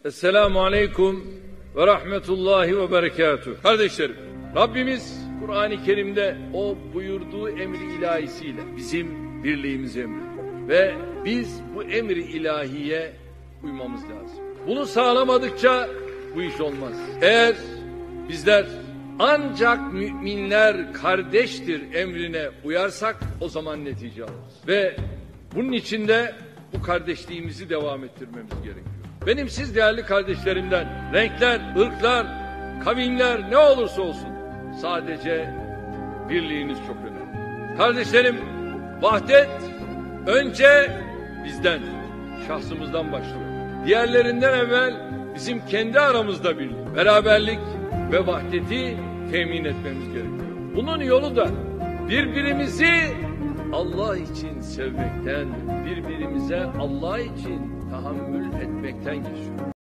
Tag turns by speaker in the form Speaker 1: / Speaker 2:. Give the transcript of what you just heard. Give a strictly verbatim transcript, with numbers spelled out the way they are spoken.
Speaker 1: Esselamu Aleyküm ve Rahmetullahi ve Berekatuhu. Kardeşlerim, Rabbimiz Kur'an-ı Kerim'de o buyurduğu emri ilahisiyle bizim birliğimizi emrediyor. Ve biz bu emri ilahiye uymamız lazım. Bunu sağlamadıkça bu iş olmaz. Eğer bizler ancak müminler kardeştir emrine uyarsak o zaman netice alırız. Ve bunun için de bu kardeşliğimizi devam ettirmemiz gerekiyor. Benim siz değerli kardeşlerimden renkler, ırklar, kavimler ne olursa olsun sadece birliğiniz çok önemli. Kardeşlerim, vahdet önce bizden, şahsımızdan başlıyor. Diğerlerinden evvel bizim kendi aramızda birlik, beraberlik ve vahdeti temin etmemiz gerekiyor. Bunun yolu da birbirimizi Allah için sevmekten, birbirimize Allah için tahammül etmekten geçiyor.